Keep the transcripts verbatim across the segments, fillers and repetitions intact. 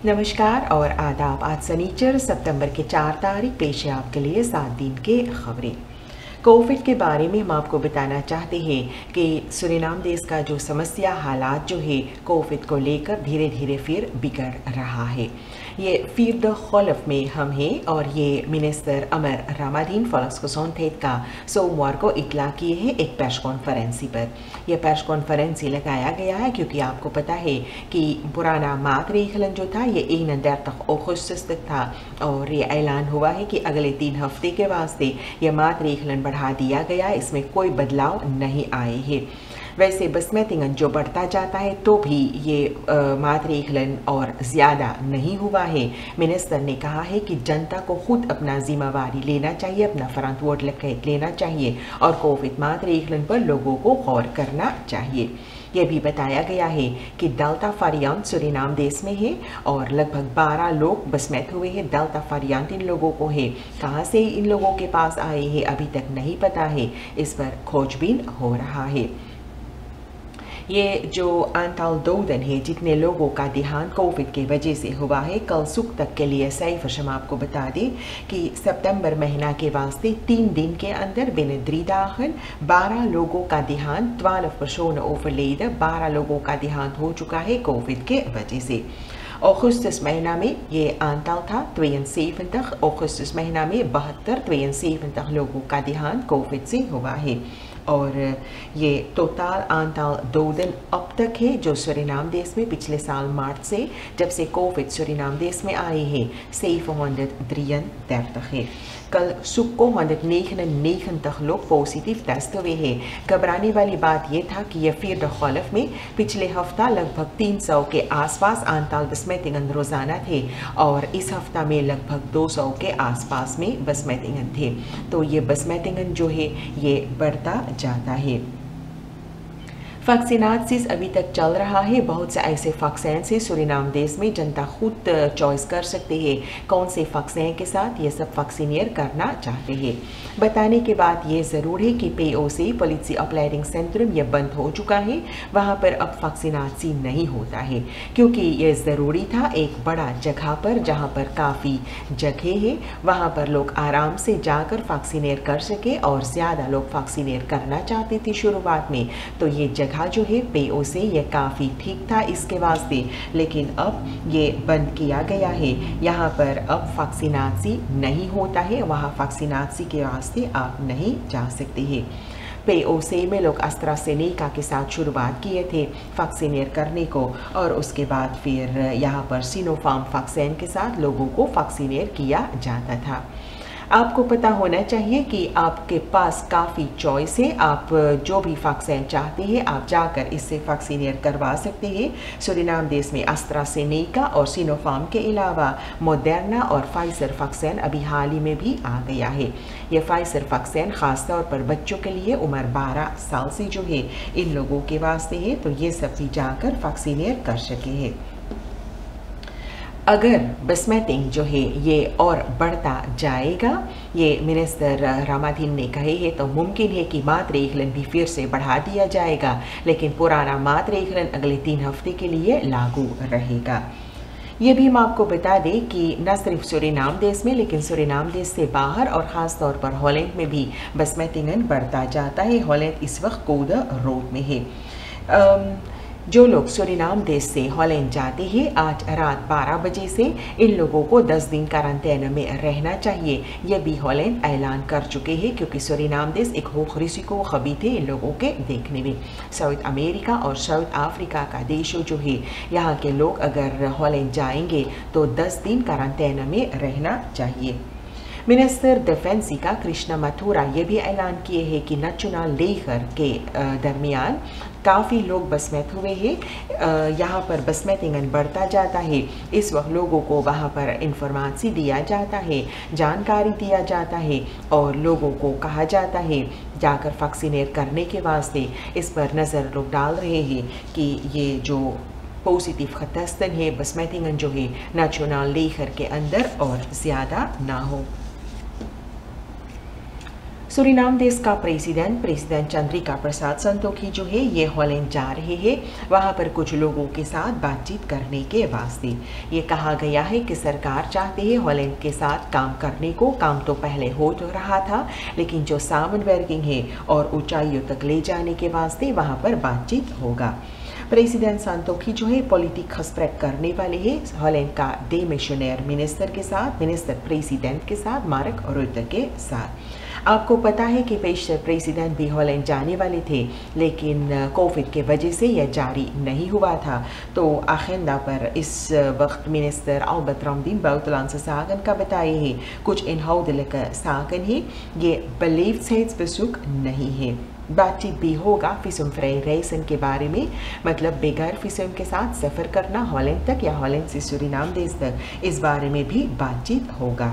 नमस्कार और आदाब। आज सनीचर सितंबर के चार तारीख पेश है आपके लिए सात दिन के खबरें। कोविड के बारे में हम आपको बताना चाहते हैं कि सूरीनाम देश का जो समस्या हालात जो है कोविड को लेकर धीरे धीरे फिर बिगड़ रहा है। ये फिर द खौलफ में हम हैं और ये मिनिस्टर अमर रामादीन फॉल्क्सगेजेंटेट का सोमवार को इतला किए हैं एक प्रेस कॉन्फ्रेंस पर। यह प्रेस कॉन्फ्रेंस लगाया गया है क्योंकि आपको पता है कि पुराना मातरेखलन जो था ये इकतीस अगस्त तक था और ये ऐलान हुआ है कि अगले तीन हफ्ते के वास्ते यह मातरेखलन बढ़ा दिया गया। इसमें कोई बदलाव नहीं आए हैं। वैसे बसमतिंगन जो बढ़ता जाता है तो भी ये मातरेखलन और ज़्यादा नहीं हुआ है। मिनिस्टर ने कहा है कि जनता को खुद अपना जिम्मेवारी लेना चाहिए, अपना फरंतवोट लेना चाहिए और कोविड मातरेखलन पर लोगों को गौर करना चाहिए। यह भी बताया गया है कि डेल्टा वेरिएंट सूरीनाम देश में है और लगभग बारह लोग बसमत हुए हैं। डेल्टा वेरिएंट इन लोगों को है, कहाँ से इन लोगों के पास आए हैं अभी तक नहीं पता है। इस पर खोजबीन हो रहा है। ये जो अंतल दो दिन है जितने लोगों का देहांत कोविड की वजह से हुआ है, कल सुख तक के लिए सही फशम आपको बता दें कि सितंबर महीना के वास्ते तीन दिन के अंदर बिन द्रीदाहन बारह लोगों का देहांत ट्वेल्व पर्सन ओवरलेड बारह लोगों का देहांत हो चुका है कोविड के वजह से। अगस्tus महीना में ये आंतल था tweeënzeventig, अगस्tus महीना में बहत्तर tweeënzeventig लोगों का देहांत कोविड से हुआ है और ये टोटल आंतल दो दिन अब तक है जो सूरीनाम देश में पिछले साल मार्च से जब से कोविड सूरीनाम देश में आए हैं zevenhonderddrieëndertig है। कल सुख को एक सौ निन्यानवे लोग पॉजिटिव टेस्ट हुए हैं। घबराने वाली बात यह था कि यह फिर द खौलफ में पिछले हफ्ता लगभग तीन सौ के आसपास आंतल बसमतिंगन रोजाना थे और इस हफ्ता में लगभग दो सौ के आसपास में बसमतिंगन थे। तो ये बसमतिंगन जो है ये बढ़ता जाता है। वैक्सीनासिस अभी तक चल रहा है। बहुत से ऐसे वैक्सीन से सूरीनाम देश में जनता खुद चॉइस कर सकते हैं कौन से वैक्सीन के साथ ये सब वैक्सीनियर करना चाहते हैं। बताने के बाद ये ज़रूर है कि पी ओ सी पॉलिसी अपलाइडिंग सेंट्रम ये बंद हो चुका है। वहाँ पर अब वैक्सीनासी नहीं होता है क्योंकि ये ज़रूरी था एक बड़ा जगह पर जहाँ पर काफ़ी जगह है वहाँ पर लोग आराम से जाकर वैक्सीनियर कर सके और ज़्यादा लोग वैक्सीनियर करना चाहते थे शुरुआत में। तो ये जगह जो है पी ओ से ये काफ़ी ठीक था इसके वास्ते, लेकिन अब ये बंद किया गया है। यहाँ पर अब वैक्सीनासी नहीं होता है, वहाँ वैक्सीनासी के वास्ते आप नहीं जा सकते हैं। पी ओ सी में लोग एस्ट्राजेनेका के साथ शुरुआत किए थे वैक्सीनियर करने को और उसके बाद फिर यहाँ पर सिनोफार्म वैक्सीन के साथ लोगों को वैक्सीनियर किया जाता था। आपको पता होना चाहिए कि आपके पास काफ़ी चॉइस है। आप जो भी वैक्सीन चाहते हैं आप जाकर इससे वैक्सीनियर करवा सकते हैं। सूरीनाम देश में एस्ट्राजेनेका और सिनोफार्म के अलावा मोडर्ना और फाइजर वैक्सीन अभी हाल ही में भी आ गया है। यह फाइजर वैक्सीन ख़ासतौर पर बच्चों के लिए उम्र बारह साल से जो है इन लोगों के वास्ते है, तो ये सब भी जाकर वैक्सीनियर कर सके हैं। अगर बसमतिंग जो है ये और बढ़ता जाएगा, ये मिनिस्टर रामादीन ने कहे है, तो मुमकिन है कि मातरेखलन भी फिर से बढ़ा दिया जाएगा, लेकिन पुराना मातरेखलन अगले तीन हफ्ते के लिए लागू रहेगा। ये भी हम आपको बता दें कि न सिर्फ सूरीनाम देश में लेकिन सूरीनाम देश से बाहर और ख़ास तौर पर हॉलैंड में भी बसमतिंगन बढ़ता जाता है। हॉलैंड इस वक्त कोदा रोड में है। आम, जो लोग सूरीनाम देश से हॉलैंड जाते हैं आज रात बारह बजे से इन लोगों को दस दिन क्वारंटाइन में रहना चाहिए। यह भी हॉलैंड ऐलान कर चुके हैं क्योंकि सूरीनाम देश एक होख रिस्को खबी थे इन लोगों के देखने में। साउथ अमेरिका और साउथ अफ्रीका का देश जो है यहाँ के लोग अगर हॉलैंड जाएंगे तो दस दिन क्वारंटाइन में रहना चाहिए। मिनिस्टर डिफेंस का कृष्णा मथुरा ये भी ऐलान किए हैं कि नचुना लेकर के दरमियान काफ़ी लोग बसमत हुए हैं। यहाँ पर बसमतिंगन बढ़ता जाता है। इस वक्त लोगों को वहाँ पर इंफॉर्मेशन दिया जाता है, जानकारी दिया जाता है और लोगों को कहा जाता है जाकर वैक्सीनेट करने के वास्ते। इस पर नज़र लोग डाल रहे हैं कि ये जो पॉजिटिव टेस्टन है बसमतिंगन जो है नेशनल लेकर के अंदर और ज़्यादा ना हो। सूरीनाम देश का प्रेसिडेंट प्रेसिडेंट चंद्रिका प्रसाद संतोखी जो है ये हॉलैंड जा रहे हैं वहाँ पर कुछ लोगों के साथ बातचीत करने के वास्ते। ये कहा गया है कि सरकार चाहती है हॉलैंड के साथ काम करने को। काम तो पहले हो तो रहा था लेकिन जो सामन वर्किंग है और ऊंचाइयों तक ले जाने के वास्ते वहाँ पर बातचीत होगा। प्रेसिडेंट संतोखी जो है पॉलिटिक खस्प्रेड करने वाले हैं हॉलैंड का डे मिशनर मिनिस्टर के साथ मिनिस्टर प्रेसिडेंट के साथ मार्क रुtte के साथ। आपको पता है कि पेशतर प्रेसिडेंट भी हॉलैंड जाने वाले थे लेकिन कोविड के वजह से यह जारी नहीं हुआ था। तो आखिंदा पर इस वक्त minister Albert Ramdin buitenlandse zaken का बताए है कुछ इनहाउदelijke zaken है, ये beleefdheidsbezoek नहीं है। बातचीत भी होगा visumvrij reizen के बारे में, मतलब बेगैर विसुम के साथ सफ़र करना हॉलैंड तक या हॉलैंड से सूरीनाम देश तक, इस बारे में भी बातचीत होगा।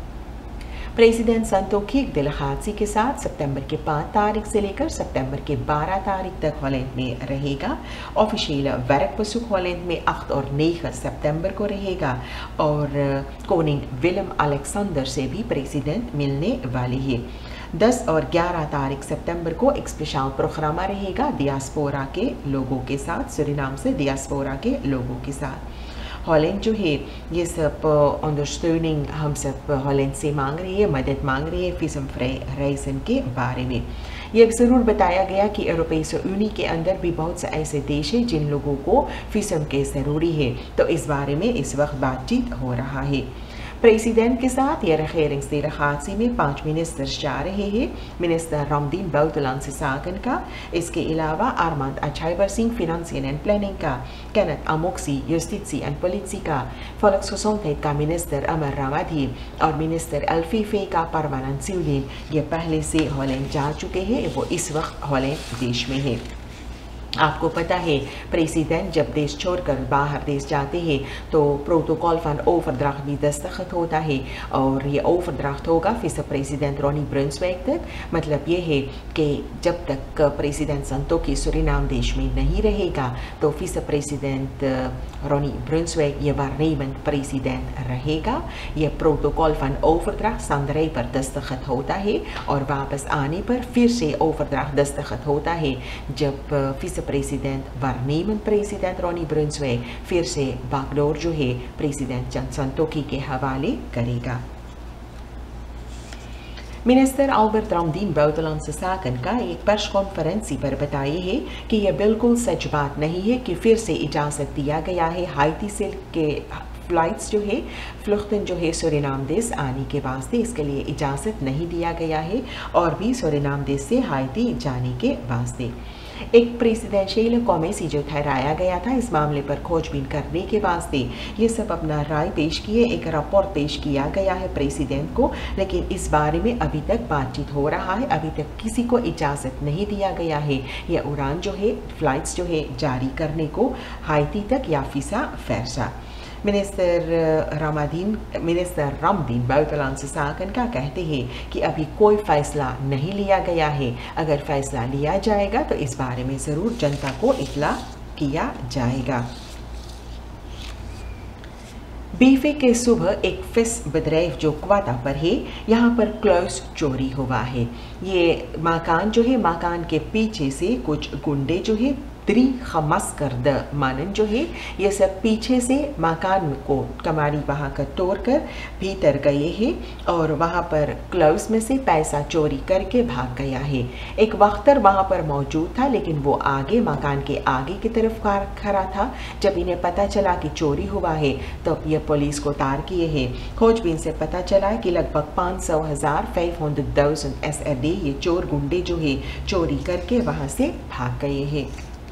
प्रेसिडेंट संतोखी दिलहादसी के साथ सितंबर के पाँच तारीख से लेकर सितंबर के बारह तारीख तक हॉलैंड में रहेगा। ऑफिशियल werkbezoek हॉलैंड में आठ और नौ सितंबर को रहेगा और कोनिंग विलियम अलेक्जेंडर से भी प्रेसिडेंट मिलने वाली है। दस और ग्यारह तारीख सितंबर को एक स्पेशल प्रोग्राम रहेगा डियास्पोरा के लोगों के साथ, सूरीनाम से डियास्पोरा के लोगों के साथ। हॉलैंड जो है ये सब अंडरस्टैंडिंग हम सब हॉलैंड से मांग रही है, मदद मांग रही है visumvrij reizen के बारे में। ये ज़रूर बताया गया कि यूरोपीय यूनियन के अंदर भी बहुत से ऐसे देश हैं जिन लोगों को विसुम के ज़रूरी है, तो इस बारे में इस वक्त बातचीत हो रहा है। प्रेसिडेंट के साथ ये regeringsdelegatie में पांच मिनिस्टर्स जा रहे हैं। मिनिस्टर रामदीन buitenlandse zaken का, इसके अलावा आर्मांड अछाइबरसिंह फिनांसियन एंड प्लानिंग का, केनेथ अमोक्सी जुस्टिtie एंड politie का, volksgezondheid का मिनिस्टर अमर रामाधी और मिनिस्टर एल्फीफे का परमानंद सिवलिन ये पहले से हॉलैंड जा चुके हैं, वो इस वक्त हॉलैंड देश में है। आपको पता है प्रेसिडेंट जब देश छोड़कर बाहर देश जाते हैं तो प्रोटोकॉल van overdracht भी दस्तखत होता है और ये ओवरड्राफ्ट होगा विस प्रेसिडेंट रोनी ब्रुन्सविक तक। मतलब ये है कि जब तक प्रेसिडेंट संतोखी सूरीनाम देश में नहीं रहेगा तो विस प्रेसिडेंट रोनी ब्रुन्सविक ये waarnemend प्रेसिडेंट रहेगा। ये प्रोटोकॉल van overdracht सांदरई पर दस्तखत होता है और वापस आने पर फिर से ओवरड्राफ्ट दस्तखत होता है जब vice president waarnemend president Ronnie Brunswijk फिर से बागडोर जो है प्रेसिडेंट संतोखी के हवाले करेगा। Minister Albert Ramdin buitenlandse zaken का एक प्रेस कॉन्फ्रेंस पर बताई है कि यह बिल्कुल सच बात नहीं है कि फिर से इजाज़त दिया गया है हाइती से के फ्लाइट्स जो है फ्लुख्तन जो है सूरीनाम देश आने के वास्ते, इसके लिए इजाज़त नहीं दिया गया है और भी सूरीनाम देश से हाइती जाने के वास्ते। एक प्रेसिडेंशियल कमेटी जो ठहराया गया था इस मामले पर खोजबीन करने के वास्ते, ये सब अपना राय पेश किए, एक रिपोर्ट पेश किया गया है प्रेसिडेंट को, लेकिन इस बारे में अभी तक बातचीत हो रहा है। अभी तक किसी को इजाज़त नहीं दिया गया है यह उड़ान जो है फ्लाइट्स जो है जारी करने को हाइती तक या फिसा फैसा। Minister Ramdin minister Ramdin buitenlandse zaken का कहते हैं कि अभी कोई फैसला नहीं लिया गया है। अगर फैसला लिया जाएगा तो इस बारे में ज़रूर जनता को इत्ला किया जाएगा। बीफे के सुबह एक फिश बदरेफ जो क्वाटा पर है यहाँ पर क्लोज चोरी हुआ है। ये मकान जो है मकान के पीछे से कुछ गुंडे जो है त्री खमस करद मानन जो है ये सब पीछे से मकान को कमारी वहाँ का तोड़ कर भीतर गए हैं और वहाँ पर क्लोज में से पैसा चोरी करके भाग गया है। एक वख्तर वहाँ पर मौजूद था लेकिन वो आगे मकान के आगे की तरफ खड़ा था। जब इन्हें पता चला कि चोरी हुआ है तब तो ये पुलिस को तार किए हैं। खोजबीन से पता चला कि लगभग पाँच सौ हज़ार five hundred thousand S A D ये चोर गुंडे जो है चोरी करके वहाँ से भाग गए हैं।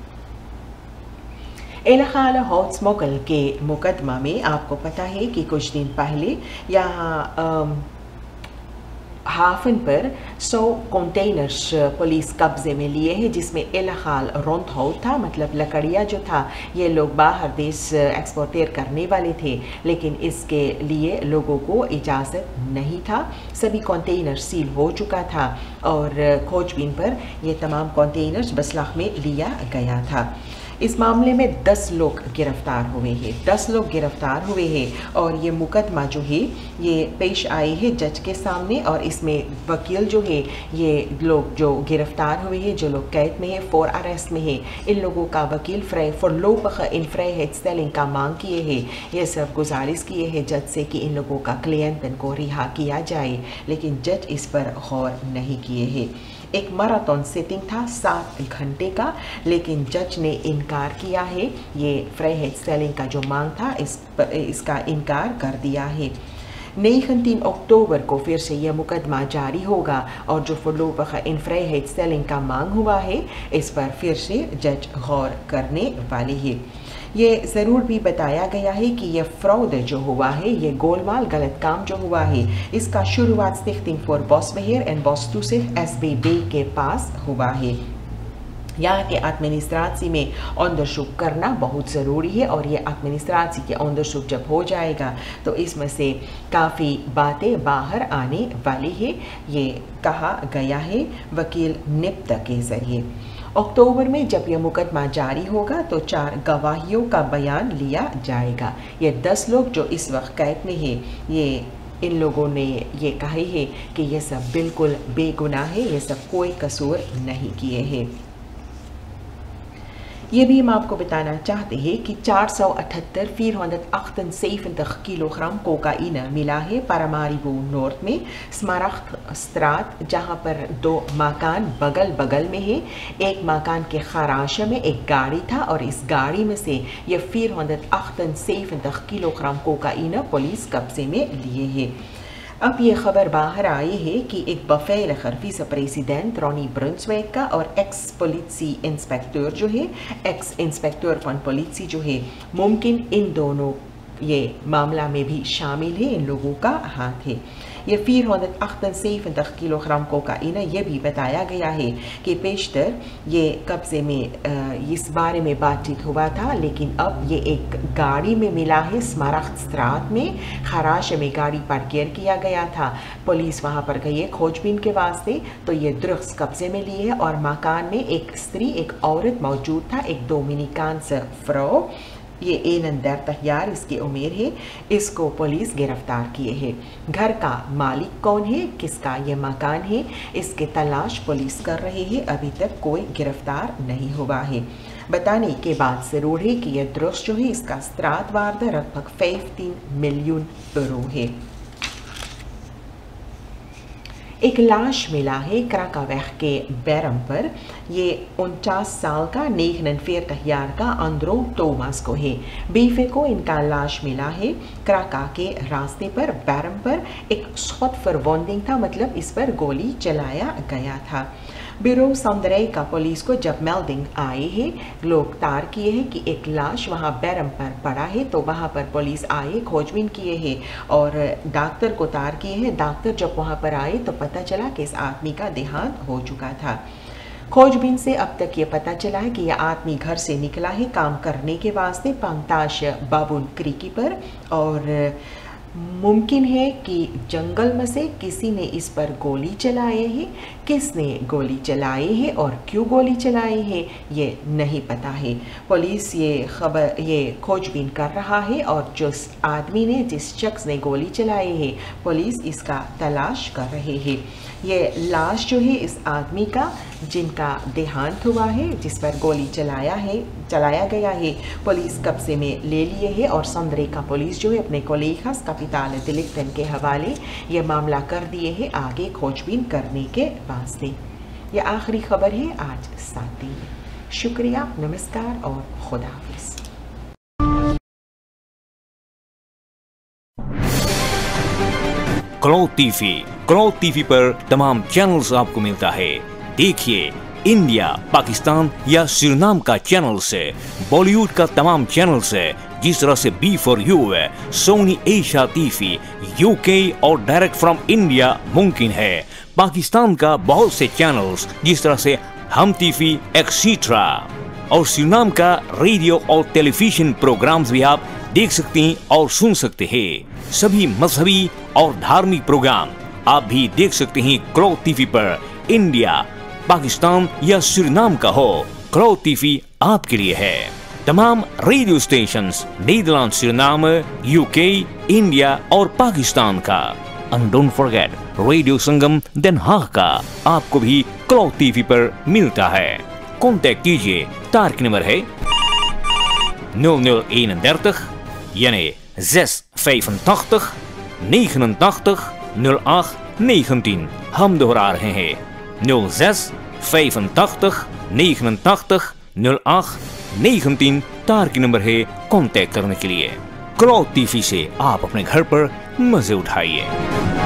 इलाहाल हॉट स्मोकल के मुकदमा में आपको पता है कि कुछ दिन पहले यहाँ हाफन पर सौ कंटेनर्स पुलिस कब्जे में लिए हैं जिसमें इलाहाल रोंथाउट था, मतलब लकड़ियाँ जो था ये लोग बाहर देश एक्सपोर्टेर करने वाले थे लेकिन इसके लिए लोगों को इजाज़त नहीं था। सभी कंटेनर सील हो चुका था और खोजबीन पर ये तमाम कंटेनर्स बसलाख में लिया गया था। इस मामले में दस लोग गिरफ्तार हुए हैं दस लोग गिरफ्तार हुए हैं और ये मुकदमा जो है ये पेश आए हैं जज के सामने। और इसमें वकील जो है, ये लोग जो गिरफ्तार हुए हैं, जो लोग कैद में है, फॉर अरेस्ट में है, इन लोगों का वकील फ्रे voorlopige invrijheidstelling का मांग किए हैं। ये सब गुजारिश किए हैं जज से कि इन लोगों का क्लियंट इनको रिहा किया जाए, लेकिन जज इस पर गौर नहीं किए हैं। एक मैराथन सिटिंग था सात घंटे का, लेकिन जज ने इनकार किया है। ये vrijheidstelling का जो मांग था इस इसका इनकार कर दिया है। negentien अक्टूबर को फिर से यह मुकदमा जारी होगा और जो voorlopige invrijheidstelling का मांग हुआ है इस पर फिर से जज गौर करने वाले हैं। ये ज़रूर भी बताया गया है कि यह फ्रॉड जो हुआ है, ये गोलमाल गलत काम जो हुआ है, इसका शुरुआत स्टिchting voor bosbeheer en bostoezicht S B B के पास हुआ है। यहाँ के एडमिनिस्ट्रेशन में अंडरशूट करना बहुत ज़रूरी है और ये एडमिनिस्ट्रेशन के अंडरशूट जब हो जाएगा तो इसमें से काफ़ी बातें बाहर आने वाली है, ये कहा गया है वकील निप्त के ज़रिए। अक्टूबर में जब यह मुकदमा जारी होगा तो चार गवाहियों का बयान लिया जाएगा। ये दस लोग जो इस वक्त कैद में है, ये इन लोगों ने ये कहे है कि ये सब बिल्कुल बेगुनाह है, ये सब कोई कसूर नहीं किए हैं। ये भी हम आपको बताना चाहते हैं कि चार सौ अठहत्तर vierhonderdachtenzeventig किलोग्राम कोकाइन मिला है पारामारिबो नॉर्थ में स्मारक स्त्रात, जहां पर दो मकान बगल बगल में है। एक मकान के खराश में एक गाड़ी था और इस गाड़ी में से ये vierhonderdachtenzeventig किलोग्राम कोकाइन पुलिस कब्जे में लिए है। अब ये खबर बाहर आई है कि एक beveiliger vice president Ronnie Brunswijk का और एक्स पुलिसी इंस्पेक्टर जो है, एक्स इंस्पेक्टर वन पुलिसी जो है, मुमकिन इन दोनों ये मामला में भी शामिल है, इन लोगों का हाथ है। ये vierhonderdachtenzeventig किलोग्राम कोकाइन, ये भी बताया गया है कि पेशतर ये कब्जे में इस बारे में बातचीत हुआ था, लेकिन अब ये एक गाड़ी में मिला है स्मारक स्त्रात में, खराश में गाड़ी पार्कियर किया गया था। पुलिस वहाँ पर गई है खोजबीन के वास्ते, तो ये ड्रग्स कब्जे में लिए है और मकान में एक स्त्री एक औरत मौजूद था, एक डोमिनिकान्स फ्रो, ये इकहत्तर यार इसकी उम्र है, इसको पुलिस गिरफ्तार किए है। घर का मालिक कौन है, किसका ये मकान है, इसके तलाश पुलिस कर रही है, अभी तक कोई गिरफ्तार नहीं हुआ है। बताने के बाद ज़रूर है कि यह दृश्य जो है इसका स्त्रात वार्ता लगभग पंद्रह मिलियन यूरो है। एक लाश मिला है क्राकावेग के बैरम पर, ये उनचास साल का negenenveertig यार का अंद्रो टोमास को है। बीफे को इनका लाश मिला है क्राका के रास्ते पर बैरम पर, एक schotverwonding था, मतलब इस पर गोली चलाया गया था। ब्यूरो सौंदर्य का पुलिस को जब मेल्डिंग आए है, लोग तार किए हैं कि एक लाश वहां बैरम पर पड़ा है, तो वहां पर पुलिस आए, खोजबीन किए हैं और डॉक्टर को तार किए हैं। डॉक्टर जब वहां पर आए तो पता चला कि इस आदमी का देहांत हो चुका था। खोजबीन से अब तक ये पता चला है कि यह आदमी घर से निकला है काम करने के वास्ते पांगताश बाबुन क्रीकी पर, और मुमकिन है कि जंगल में से किसी ने इस पर गोली चलाए है। किसने गोली चलाई है और क्यों गोली चलाई है ये नहीं पता है। पुलिस ये खबर ये खोजबीन कर रहा है और जिस आदमी ने जिस शख्स ने गोली चलाई है पुलिस इसका तलाश कर रहे हैं। ये लाश जो है इस आदमी का जिनका देहांत हुआ है, जिस पर गोली चलाया है चलाया गया है, पुलिस कब्जे में ले लिए है और सौंदर्य का पुलिस जो है अपने कोलीगास कैपिटल डिलिक्टन के हवाले ये मामला कर दिए है आगे खोजबीन करने के वास्ते। ये आखिरी खबर है आज सात दिन। शुक्रिया, नमस्कार और खुदा हाफिज। क्लॉ टीवी क्लॉ टीवी पर तमाम चैनल्स आपको मिलता है। देखिए इंडिया, पाकिस्तान या सुरीनाम का चैनल से, बॉलीवुड का तमाम चैनल से, जिस तरह से बी फॉर यू है, सोनी एशिया टीवी, यूके और डायरेक्ट फ्रॉम इंडिया मुमकिन है। पाकिस्तान का बहुत से चैनल्स जिस तरह से हम टीवी एक्सेट्रा, और सुरीनाम का रेडियो और टेलीविजन प्रोग्राम्स भी आप देख सकते हैं और सुन सकते हैं। सभी मजहबी और धार्मिक प्रोग्राम आप भी देख सकते हैं क्लॉ टीवी पर। इंडिया, पाकिस्तान या सुरीनाम का हो, क्लॉ टीवी आपके लिए है। तमाम radio stations Netherlands, Suriname, UK, India और पाकिस्तान का। And don't forget radio Sangam den Haag का आपको भी क्लॉक टीवी पर मिलता है। कॉन्टेक्ट कीजिए, तार की नंबर है nul nul eenendertig यानी zes vijfentachtig negenentachtig nul acht negentien। हम दोहरा रहे हैं nul zes vijfentachtig negenentachtig nul acht negentien तार की नंबर है कांटेक्ट करने के लिए। क्लॉक टीवी से आप अपने घर पर मजे उठाइए।